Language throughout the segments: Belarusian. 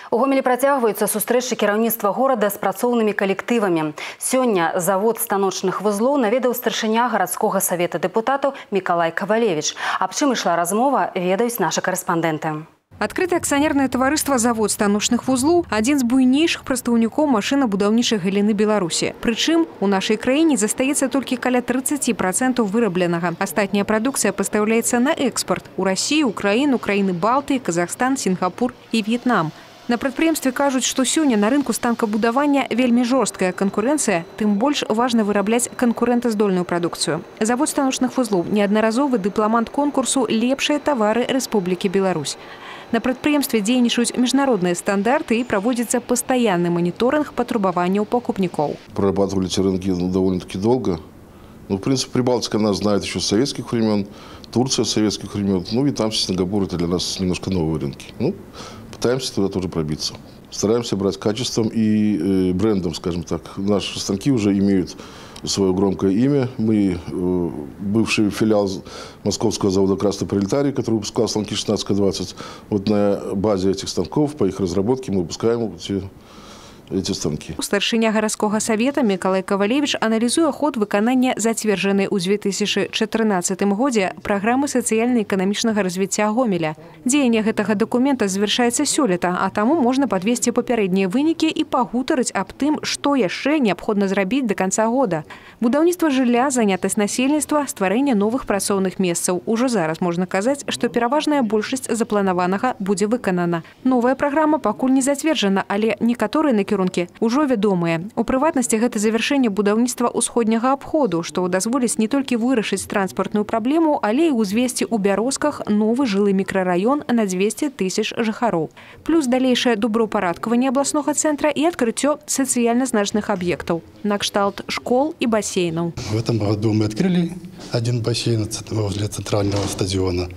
У Гомелі працягваюцца сустрэчы кіраўніцтва горада з працоўнымі калектывамі. Сёння завод станочных вузлоў наведаў старшыня гарадскога савета дэпутатаў Мікалай Кавалевіч. Аб чым ішла размова, ведаюць нашы карэспандэнты. Адкрытае акцыянернае таварыства «Завод станочных вузлоў» – адзін з буйнейшых прадстаўнікоў машынабудаўнічай галіны Беларусі. Прычым, у нашай краіне застаецца толькі каля 30% вырабленага. Астатняя прадукцыя пастаўляецца на экспорт у Расію, Украіну, краіны Балтыі, Казахстан, Сінгапур і В'етнам. На прадпрыемстве кажуць, што сёння на рынку станкабудавання вельмі жорсткая канкурэнцыя, тым больш важна вырабляць канкурэнтаздольную прадукцыю. Завод станочных вузлоў – неаднаразовы дыпламант конкурсу «Лепшыя тавары Рэспублікі Беларусь». На прадпрыемстве дзейнічаюць міжнародныя стандарты и проводится постоянный мониторинг патрабаванняў покупников. Прорабатывали эти рынки довольно-таки долго. В принципе, Прибалтика нас знает еще с советских времен, Турция с советских времен. Вьетнам, Сингапур – это для нас немножко новые рынки. Пытаемся туда тоже пробиться. Стараемся брать качеством и брендом, скажем так. Наши станки уже имеют свое громкое имя. Мы бывший филиал Московского завода «Красный пролетарий», который выпускал станки 16-20. Вот на базе этих станков, по их разработке, мы выпускаем эти станки. Старшыня гарадскога савета Мікалай Кавалевіч аналізуе ход выканання зацверджанай у 2014 годзе праграмы сацыяльна-эканамічнага развіцця Гомеля. Дзеянне гэтага дакумента завяршаецца сёлета, а таму можна падвесці папярэднія вынікі і пагутарыць аб тым, што яшчэ неабходна зрабіць да канца года. Будаўніцтва жылля, занятасць насельніцтва, стварэнне новых працоўных месцаў. Ужо зараз можна казаць, што пераважная большасць запланаванага будзе выканана. Новая праграма пакуль не зацверджана, але некаторыя накірункі ужо вядомыя. У прыватнасці гэта завяршэнне будаўніцтва ўсходняга абходу, што дазволіць не толькі вырашыць транспартную праблему, але і узвесці ў Бярозках новы жылы мікрараён на 200 000 жыхароў. Плюс далейшае добраўпарадкаванне абласнога цэнтра і адкрыццё сацыяльна значных аб'ектаў, накшталт школ і бассейнаў. В этом году мы открыли один бассейн возле центрального стадиона.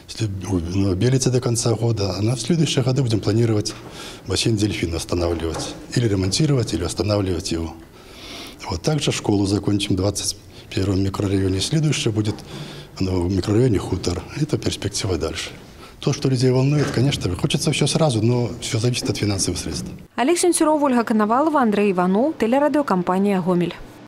Белится до конца года, а на следующие годы будем планировать бассейн «Дельфин» останавливать. Или ремонтировать, или останавливать его. Вот также школу закончим в 21-м микрорайоне. Следующее будет в микрорайоне «Хутор». Это перспектива дальше. То, что людей волнует, конечно, хочется все сразу, но все зависит от финансовых средств. Олег Сенцюров, Ольга Коновалова, Андрей Иванов, телерадиокомпания «Гомель».